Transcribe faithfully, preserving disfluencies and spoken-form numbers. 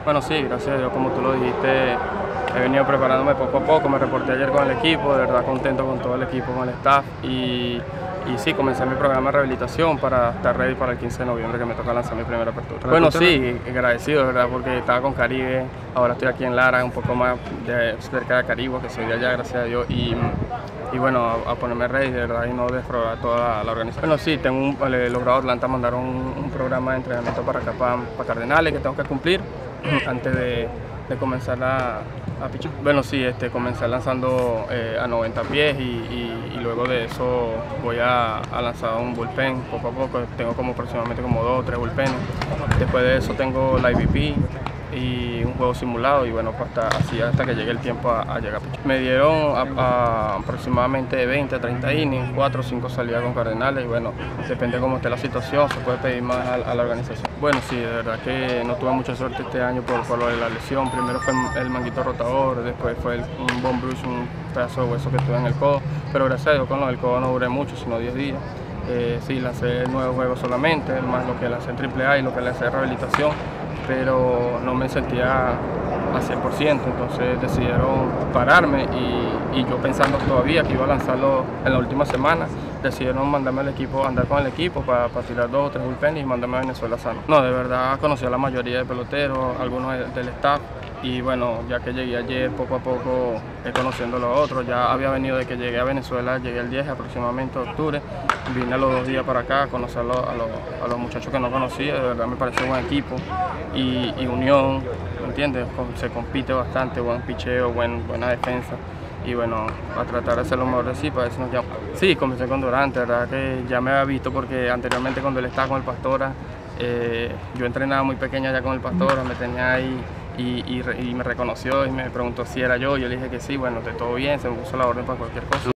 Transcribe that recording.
Bueno, sí, gracias a Dios, como tú lo dijiste, he venido preparándome poco a poco, me reporté ayer con el equipo, de verdad contento con todo el equipo, con el staff y, y sí, comencé mi programa de rehabilitación para estar ready para el quince de noviembre que me toca lanzar mi primera apertura. Bueno, sí, agradecido, ¿verdad? Porque estaba con Caribe, ahora estoy aquí en Lara, un poco más de, cerca de Caribe, que soy de allá, gracias a Dios, y, y bueno, a, a ponerme ready, de verdad, y no defraudar toda la, la organización. Bueno, sí, tengo un, he logrado Atlanta mandar un, un programa de entrenamiento para acá, para, para Cardenales, que tengo que cumplir antes de, de comenzar a, a pichar. Bueno, sí, este, comencé lanzando eh, a noventa pies y, y, y luego de eso voy a, a lanzar un bullpen poco a poco. Tengo como aproximadamente como dos o tres bullpenes. Después de eso tengo la I V P y un juego simulado y bueno, pues hasta, así hasta que llegue el tiempo a, a llegar a pichar. Me dieron a, a aproximadamente veinte a treinta innings, cuatro o cinco salidas con Cardenales y bueno, depende de cómo esté la situación, se puede pedir más a, a la organización. Bueno, sí, de verdad que no tuve mucha suerte este año por, por lo de la lesión. Primero fue el manguito rotador, después fue el, un bone bruise, un pedazo de hueso que tuve en el codo, pero gracias a Dios con lo del codo no duré mucho, sino diez días. Eh, sí, lancé nueve juegos solamente, más lo que lancé en triple A y lo que lancé en rehabilitación, pero no me sentía a cien por ciento, entonces decidieron pararme y, y yo pensando todavía que iba a lanzarlo en la última semana, decidieron mandarme al equipo, andar con el equipo para, para tirar dos o tres bullpenes y mandarme a Venezuela sano. No, de verdad conocí a la mayoría de peloteros, algunos del staff, y bueno, ya que llegué ayer, poco a poco he conociendo a los otros. Ya había venido de que llegué a Venezuela, llegué el diez aproximadamente de octubre, vine a los dos días para acá a conocer a los, a los, a los muchachos que no conocía, de verdad me pareció un buen equipo y, y unión, ¿entiendes? Se compite bastante, buen picheo, buen, buena defensa. Y bueno, a tratar de hacer lo mejor de sí, para eso nos llamo. Sí, comencé con Durante, verdad que ya me había visto porque anteriormente cuando él estaba con el Pastora, eh, yo entrenaba muy pequeña ya con el Pastora, me tenía ahí y, y, y me reconoció y me preguntó si era yo, yo le dije que sí, bueno, de todo bien, se me puso la orden para cualquier cosa.